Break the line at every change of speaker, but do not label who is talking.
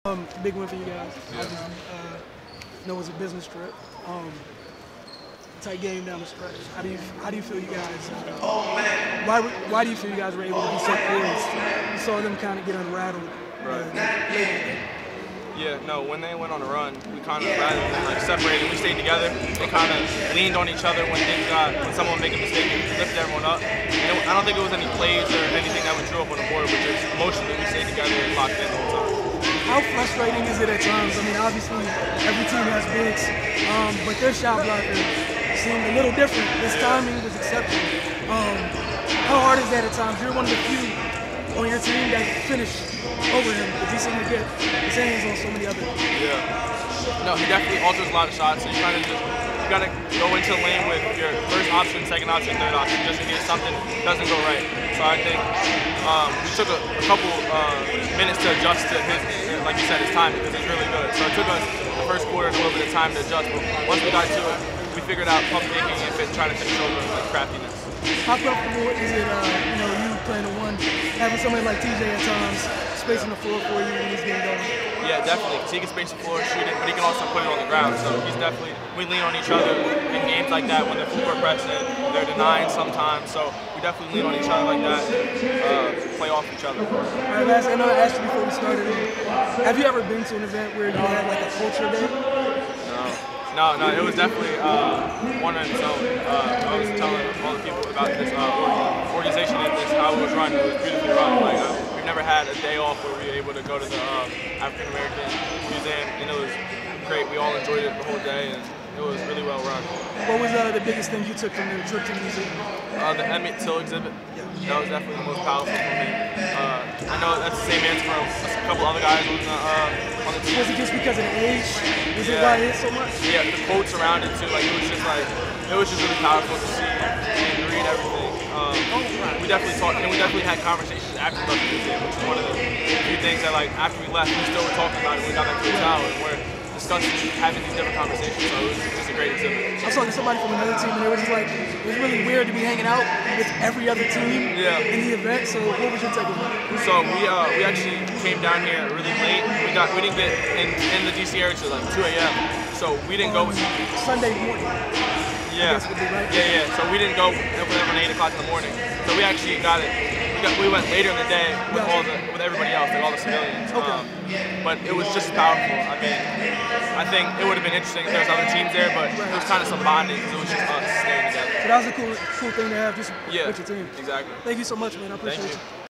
Big win for you guys.
Yeah.
I just know it was a business trip. Tight game down the stretch. How do you feel you guys? Why do you feel you guys were able to be so poised? You saw them kind of get unrattled.
Yeah, no, when they went on a run, we kind of separated. We stayed together. They kind of leaned on each other when someone made a mistake and lifted everyone up. I don't think it was any plays or anything that we drew up on the board, but just emotionally we stayed together and locked in the whole time.
How frustrating is it at times? I mean, obviously every team has bigs, but their shot blocker seemed a little different. His timing was exceptional. How hard is that at times? You're one of the few on your team that finished over him, because he seemed to get his hands on so many others.
Yeah. No, he definitely alters a lot of shots, so you gotta go into the lane with your first option, second option, third option, just in case something doesn't go right. So I think we took a couple minutes to adjust to his, like you said, his timing, because he's really good. So it took us the first quarter and a little bit of time to adjust, but once we got to it, we figured out pump faking and trying to finish over like craftiness.
How comfortable is it, you playing the one, having somebody like TJ at times spacing the floor for you when he's getting going?
Yeah, definitely, because he can space the floor, shoot it, but he can also put it on the ground. So he's definitely, we lean on each other in games like that when they're full court pressing, they're denying sometimes. So we definitely lean on each other like that, play off each other.
All right, last, I know I asked you before we started. Have you ever been to an event where you had like a culture day?
No, it was definitely one on its own. I was telling all the people about this organization and how it was run. It was beautifully run. We've never had a day off where we were able to go to the African American Museum, and it was great. We all enjoyed it the whole day, and it was really well run.
What was the biggest thing you took from the trip to the museum?
The Emmett Till exhibit. That was definitely the most powerful for me. I know that's the same answer for a couple other guys on the team.
Was it just because of the age? Was it why it hit so much?
Yeah, the quotes around it too. It was just really powerful to see and read everything. We definitely talked, and we definitely had conversations after the museum, which is one of the few things that after we left, we still were talking about it when we got back to the hotel, and we're discussing, having these different conversations. So it was just a great exhibit.
I was talking to somebody from another team, and it was just like, it was really weird to be hanging out with every other team in the event. So what was your take on that?
So we actually came down here really late. We didn't get in the DC area till like 2 a.m. So we didn't go
Sunday morning.
Yeah.
Would be right.
Yeah. So we didn't go whenever 8 o'clock in the morning. So we actually got it. We went later in the day with everybody else, like all the civilians.
Okay.
But it was just powerful. I mean, I think it would have been interesting if there was other teams there, but it was kind of some bonding because it was just us staying together.
So that was a cool thing to have just with your team.
Exactly.
Thank you so much, man. I appreciate you.